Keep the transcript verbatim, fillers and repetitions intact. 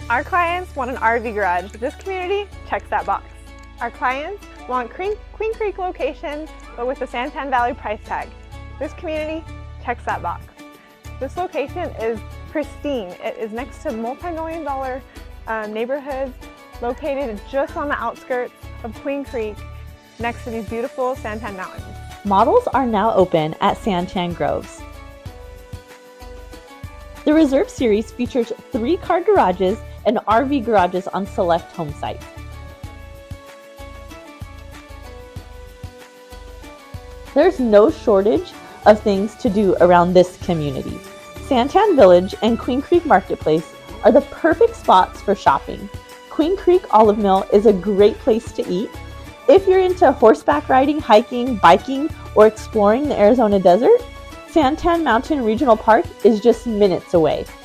Our clients want an R V garage. This community checks that box. Our clients want Queen, Queen Creek location, but with the Santan Valley price tag. This community checks that box. This location is pristine. It is next to multi-million dollar um, neighborhoods located just on the outskirts of Queen Creek, next to these beautiful Santan Mountains. Models are now open at Santan Groves. The Reserve Series features three-car garages and R V garages on select home sites. There's no shortage of things to do around this community. Santan Village and Queen Creek Marketplace are the perfect spots for shopping. Queen Creek Olive Mill is a great place to eat. If you're into horseback riding, hiking, biking, or exploring the Arizona desert, Santan Mountain Regional Park is just minutes away.